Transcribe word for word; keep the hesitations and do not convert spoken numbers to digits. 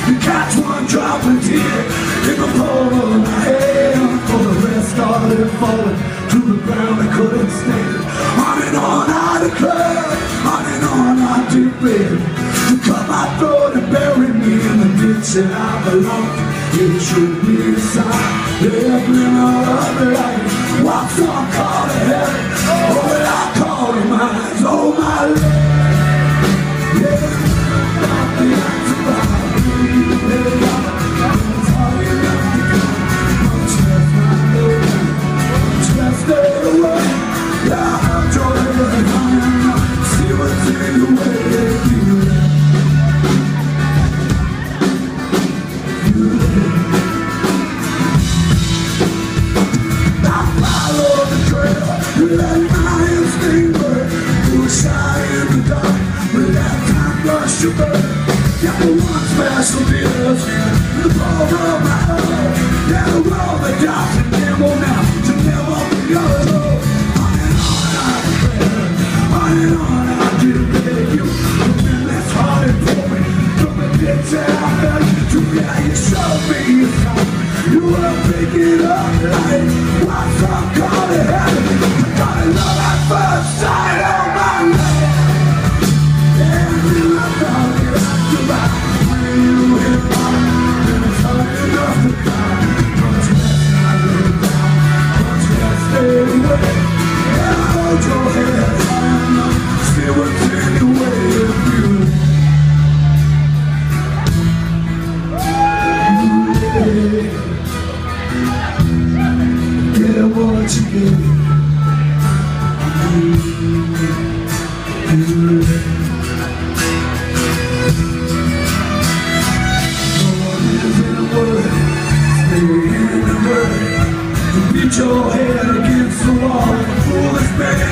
and catch one drop of tear in the palm of my hand. For the rest started falling to the ground, I couldn't stand. On and on I declare, on and on I declare, to cut my throat and bury me in the ditch that I belong. It should be a sign, the glimmer of the light, walk some call to heaven, oh that I call to mind, oh my Lord. Let my instinct burn, you were shy in the dark, but that time rushed your bird. Got the one special difference in the palm of my heart. Yeah, the world that dies and never now to never be alone. On and on I declare, on and on I declare, you have been less hard and for me from the ditch that I fell to. Yeah, you showed me a sign, you were picking up light. What's up, call it heaven? Love at first sight, oh my Lord. And you have thought you had to buy. When you hit bottom, then it's hard enough to climb. But let's not lay down, but let's stay away. And hold your head high enough, see what's in your way if you you lay. Get what you get. Beat your head against the wall, pull this man